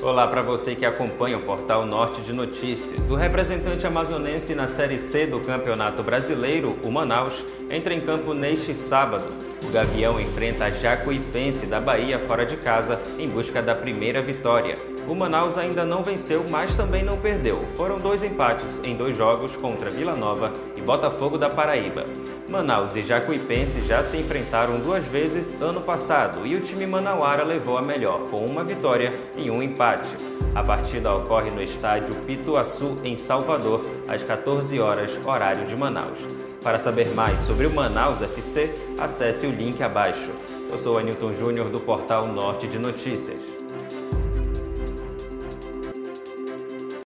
Olá para você que acompanha o Portal Norte de Notícias. O representante amazonense na Série C do Campeonato Brasileiro, o Manaus, entra em campo neste sábado. O Gavião enfrenta a Jacuipense da Bahia fora de casa em busca da primeira vitória. O Manaus ainda não venceu, mas também não perdeu. Foram 2 empates em 2 jogos contra Vila Nova e Botafogo da Paraíba. Manaus e Jacuipense já se enfrentaram 2 vezes ano passado e o time manauara levou a melhor, com 1 vitória e 1 empate. A partida ocorre no estádio Pituaçu, em Salvador, às 14 horas, horário de Manaus. Para saber mais sobre o Manaus FC, acesse o link abaixo. Eu sou Anilton Júnior, do Portal Norte de Notícias.